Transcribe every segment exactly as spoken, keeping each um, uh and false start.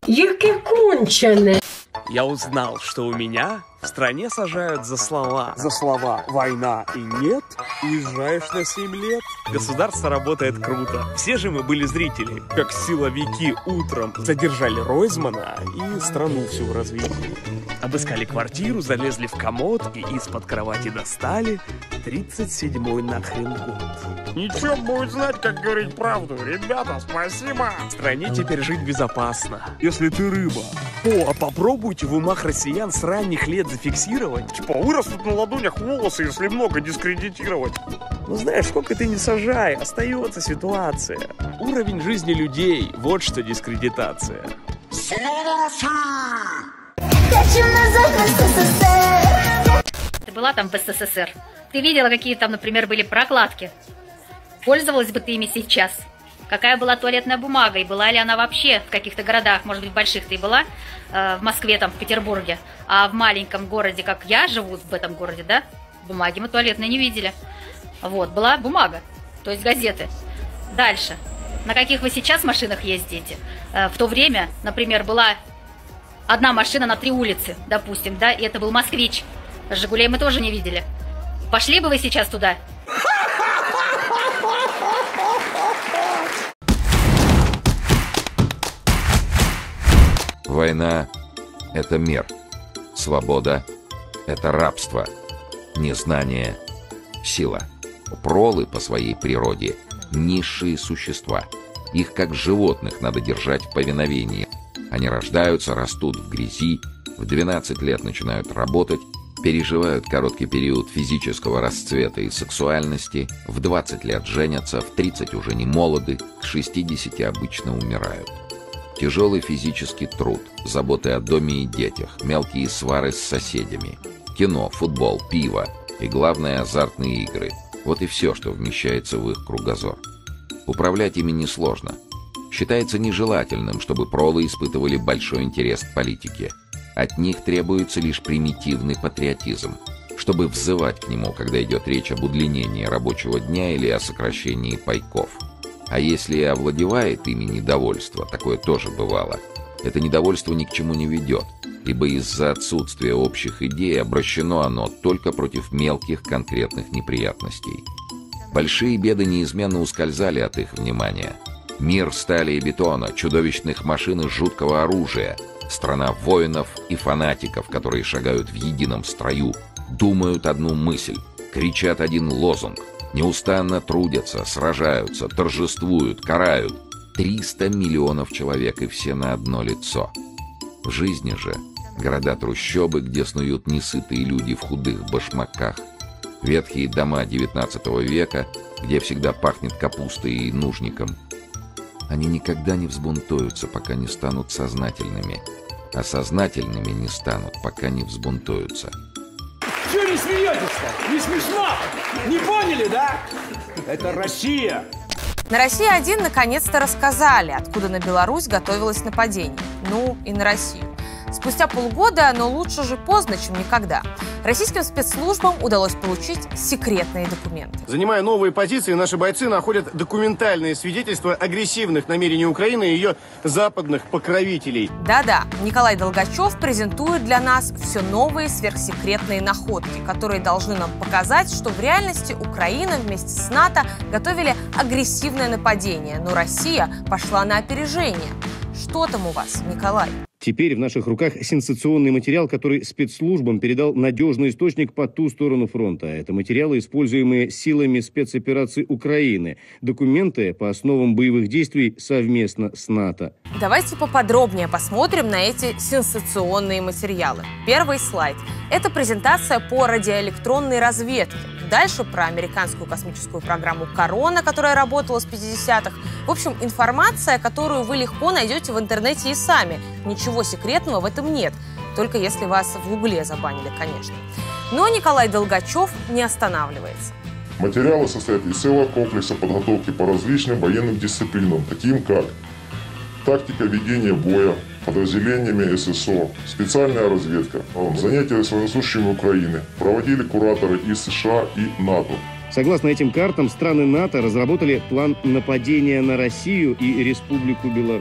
Яке кончене. Я узнал, что у меня в стране сажают за слова. За слова «война» и «нет» уезжаешь на семь лет. Государство работает круто. Все же мы были зрители, как силовики утром задержали Ройзмана и страну всю в развитии. Обыскали квартиру, залезли в комод и из-под кровати достали тридцать седьмой нахрен год. Ничего, будет знать, как говорить правду. Ребята, спасибо. В стране теперь жить безопасно, если ты рыба. О, а попробуйте в умах россиян с ранних лет зафиксировать. Типа вырастут на ладонях волосы, если много дискредитировать. Ну знаешь, сколько ты не сажай, остается ситуация. Уровень жизни людей, вот что дискредитация. Ты была там в СССР? Ты видела, какие там, например, были прокладки? Пользовалась бы ты ими сейчас? Какая была туалетная бумага, и была ли она вообще в каких-то городах, может быть, больших ты была, э, в Москве, там, в Петербурге, а в маленьком городе, как я живу в этом городе, да, бумаги мы туалетной не видели. Вот, была бумага, то есть газеты. Дальше. На каких вы сейчас машинах ездите? Э, в то время, например, была одна машина на три улицы, допустим, да, и это был «Москвич». «Жигулей» мы тоже не видели. Пошли бы вы сейчас туда? Война – это мир. Свобода – это рабство. Незнание – сила. Пролы по своей природе – низшие существа. Их, как животных, надо держать в повиновении. Они рождаются, растут в грязи, в двенадцать лет начинают работать, переживают короткий период физического расцвета и сексуальности, в двадцать лет женятся, в тридцать уже не молоды, к шестидесяти обычно умирают. Тяжелый физический труд, заботы о доме и детях, мелкие свары с соседями, кино, футбол, пиво и, главное, азартные игры. Вот и все, что вмещается в их кругозор. Управлять ими несложно. Считается нежелательным, чтобы пролы испытывали большой интерес к политике. От них требуется лишь примитивный патриотизм, чтобы взывать к нему, когда идет речь об удлинении рабочего дня или о сокращении пайков. А если и овладевает ими недовольство, такое тоже бывало, это недовольство ни к чему не ведет, ибо из-за отсутствия общих идей обращено оно только против мелких конкретных неприятностей. Большие беды неизменно ускользали от их внимания. Мир стали и бетона, чудовищных машин и жуткого оружия, страна воинов и фанатиков, которые шагают в едином строю, думают одну мысль, кричат один лозунг, неустанно трудятся, сражаются, торжествуют, карают. триста миллионов человек, и все на одно лицо. В жизни же города-трущобы, где снуют несытые люди в худых башмаках, ветхие дома девятнадцатого века, где всегда пахнет капустой и нужником. Они никогда не взбунтуются, пока не станут сознательными, а сознательными не станут, пока не взбунтуются. Чего не смеетесь-то? Не смешно? Не поняли, да? Это Россия. На России один наконец-то рассказали, откуда на Беларусь готовилось нападение. Ну, и на Россию. Спустя полгода, но лучше же поздно, чем никогда, российским спецслужбам удалось получить секретные документы. Занимая новые позиции, наши бойцы находят документальные свидетельства агрессивных намерений Украины и ее западных покровителей. Да-да, Николай Долгачев презентует для нас все новые сверхсекретные находки, которые должны нам показать, что в реальности Украина вместе с НАТО готовили агрессивное нападение, но Россия пошла на опережение. Что там у вас, Николай? Теперь в наших руках сенсационный материал, который спецслужбам передал надежный источник по ту сторону фронта. Это материалы, используемые силами спецопераций Украины. Документы по основам боевых действий совместно с НАТО. Давайте поподробнее посмотрим на эти сенсационные материалы. Первый слайд. Это презентация по радиоэлектронной разведке. Дальше про американскую космическую программу «Корона», которая работала с пятидесятых. В общем, информация, которую вы легко найдете в интернете и сами. Ничего секретного в этом нет. Только если вас в Гугле забанили, конечно. Но Николай Долгачев не останавливается. Материалы состоят из целого комплекса подготовки по различным военным дисциплинам, таким как тактика ведения боя подразделениями ССО, специальная разведка, занятия с военнослужащими Украины, проводили кураторы из США и НАТО. Согласно этим картам, страны НАТО разработали план нападения на Россию и Республику Беларусь.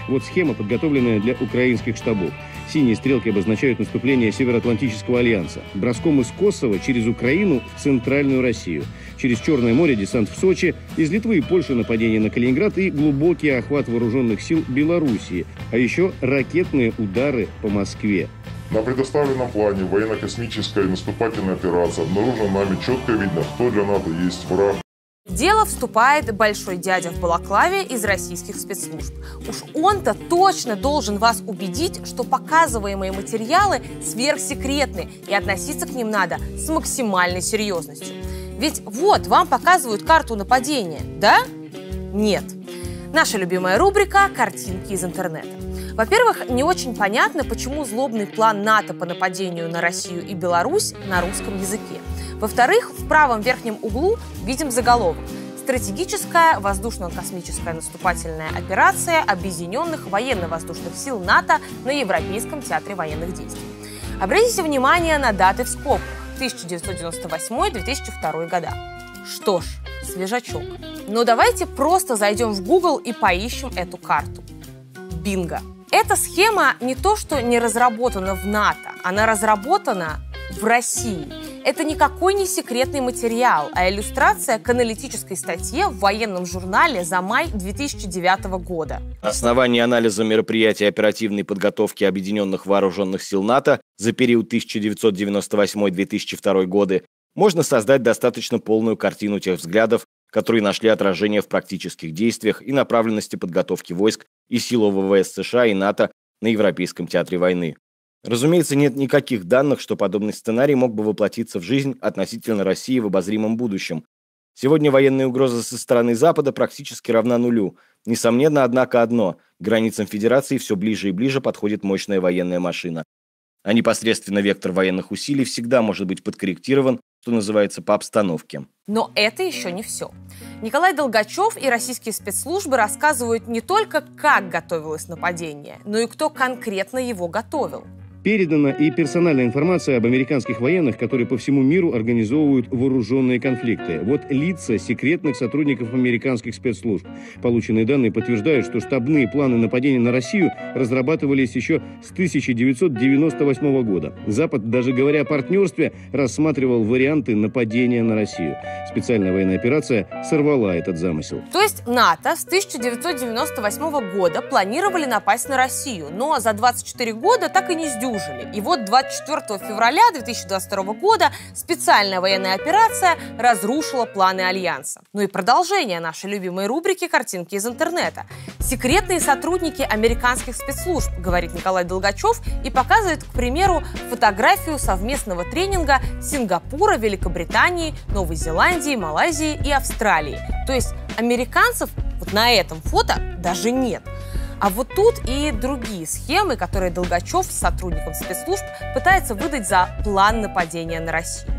Вот схема, подготовленная для украинских штабов. Синие стрелки обозначают наступление Североатлантического альянса. Броском из Косово через Украину в Центральную Россию. Через Черное море десант в Сочи, из Литвы и Польши нападение на Калининград и глубокий охват вооруженных сил Белоруссии. А еще ракетные удары по Москве. На предоставленном плане военно-космическая наступательная операция обнаружена нами четко видно, кто для НАТО есть враг. В дело вступает большой дядя в балаклаве из российских спецслужб. Уж он-то точно должен вас убедить, что показываемые материалы сверхсекретны, и относиться к ним надо с максимальной серьезностью. Ведь вот, вам показывают карту нападения, да? Нет. Наша любимая рубрика «Картинки из интернета». Во-первых, не очень понятно, почему злобный план НАТО по нападению на Россию и Беларусь на русском языке. Во-вторых, в правом верхнем углу видим заголовок «Стратегическая воздушно-космическая наступательная операция Объединенных военно-воздушных сил НАТО на Европейском театре военных действий». Обратите внимание на даты в скобках тысяча девятьсот девяносто восьмой — две тысячи второй года. Что ж, свежачок. Но давайте просто зайдем в Google и поищем эту карту. Бинго! Эта схема не то, что не разработана в НАТО, она разработана в России. Это никакой не секретный материал, а иллюстрация к аналитической статье в военном журнале за май две тысячи девятого года. На основании анализа мероприятий оперативной подготовки Объединенных вооруженных сил НАТО за период тысяча девятьсот девяносто восьмой — две тысячи второй годы можно создать достаточно полную картину тех взглядов, которые нашли отражение в практических действиях и направленности подготовки войск и сил ВВС США и НАТО на Европейском театре войны. Разумеется, нет никаких данных, что подобный сценарий мог бы воплотиться в жизнь относительно России в обозримом будущем. Сегодня военная угроза со стороны Запада практически равна нулю. Несомненно, однако, одно – к границам Федерации все ближе и ближе подходит мощная военная машина. А непосредственно вектор военных усилий всегда может быть подкорректирован, что называется, по обстановке. Но это еще не все. Николай Долгачев и российские спецслужбы рассказывают не только, как готовилось нападение, но и кто конкретно его готовил. Передана и персональная информация об американских военных, которые по всему миру организовывают вооруженные конфликты. Вот лица секретных сотрудников американских спецслужб. Полученные данные подтверждают, что штабные планы нападения на Россию разрабатывались еще с тысяча девятьсот девяносто восьмого года. Запад, даже говоря о партнерстве, рассматривал варианты нападения на Россию. Специальная военная операция сорвала этот замысел. То есть НАТО с тысяча девятьсот девяносто восьмого года планировали напасть на Россию, но за двадцать четыре года так и не сдюжили. И вот двадцать четвёртого февраля две тысячи двадцать второго года специальная военная операция разрушила планы Альянса. Ну и продолжение нашей любимой рубрики «Картинки из интернета». Секретные сотрудники американских спецслужб, говорит Николай Долгачев, и показывает, к примеру, фотографию совместного тренинга Сингапура, Великобритании, Новой Зеландии, Малайзии и Австралии. То есть американцев вот на этом фото даже нет. А вот тут и другие схемы, которые Долгачев с сотрудником спецслужб пытается выдать за план нападения на Россию.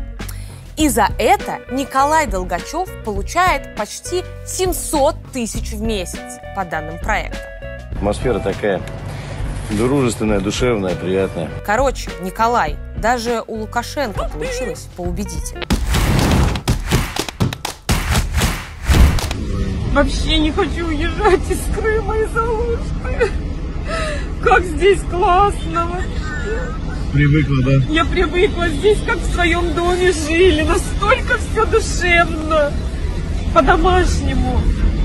И за это Николай Долгачев получает почти семьсот тысяч в месяц, по данным проекта. Атмосфера такая дружественная, душевная, приятная. Короче, Николай, даже у Лукашенко получилось поубедительно. Вообще не хочу уезжать из Крыма, из Алушты. Как здесь классно вообще. Привыкла, да? Я привыкла здесь, как в своем доме жили. Настолько все душевно. По-домашнему.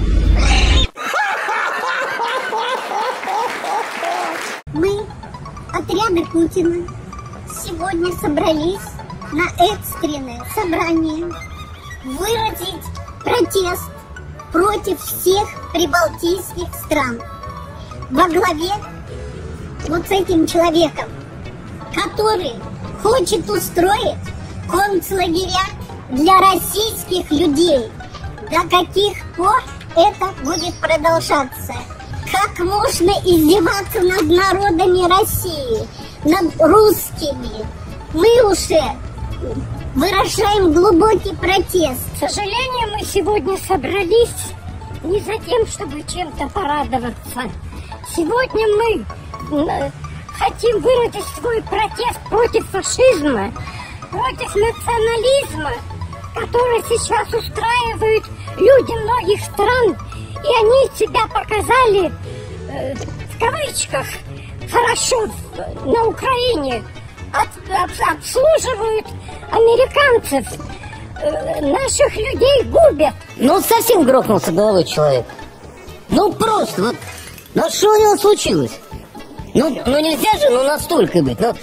Мы, отряды Путина, сегодня собрались на экстренное собрание выразить протест против всех прибалтийских стран во главе вот с этим человеком, который хочет устроить концлагеря для российских людей. До каких пор это будет продолжаться? Как можно издеваться над народами России, над русскими? Мы уже выражаем глубокий протест. К сожалению, мы сегодня собрались не за тем, чтобы чем-то порадоваться. Сегодня мы хотим выразить свой протест против фашизма, против национализма, который сейчас устраивают люди многих стран. И они себя показали, в кавычках, хорошо на Украине от, от, обслуживают американцев, э, наших людей губят. Ну, совсем грохнулся головой человек. Ну, просто, вот, ну, что у него случилось? Ну, ну нельзя же, ну, настолько быть, ну...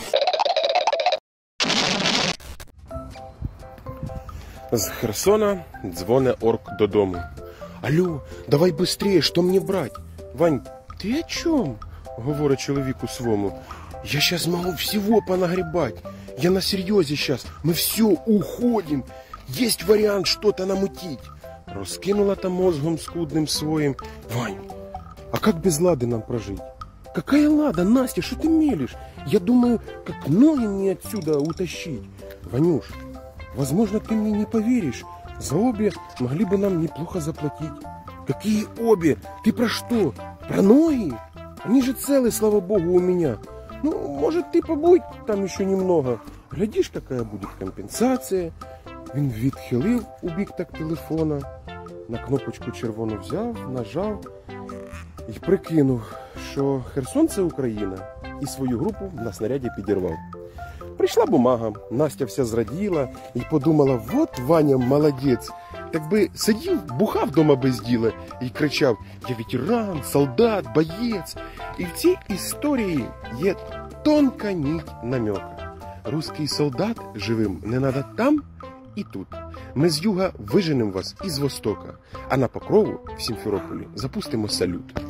З Херсона дзвоне орк додому. Алло, давай быстрее, что мне брать? Вань, ты о чем? Говорит чоловіку свому. Я сейчас могу всего понагребать. Я на серьезе сейчас. Мы все уходим. Есть вариант что-то намутить. Розкинула там мозгом скудным своим. Вань, а как без Лады нам прожить? Какая Лада, Настя, что ты мелешь? Я думаю, как ноги мне отсюда утащить. Ванюш, возможно, ты мне не поверишь. За обе могли бы нам неплохо заплатить. Какие обе? Ты про что? Про ноги? Они же целы, слава богу, у меня. Ну, может, ты побудь там еще немного. Глядишь, какая будет компенсация. Він відхилив у бік так телефона, на кнопочку червону взяв, нажав і прикинув, що Херсон – це Україна, і свою групу на снаряді підірвав. Прийшла бумага, Настя вся зраділа і подумала, вот Ваня молодець. Так би сидів, бухав дома без діла і кричав, я ветеран, солдат, боєць. І в цій історії є тонка нить намека. Русський солдат живим не надо там і тут. Ми з юга виженемо вас із востока, а на Покрову в Сімферополі запустимо салют.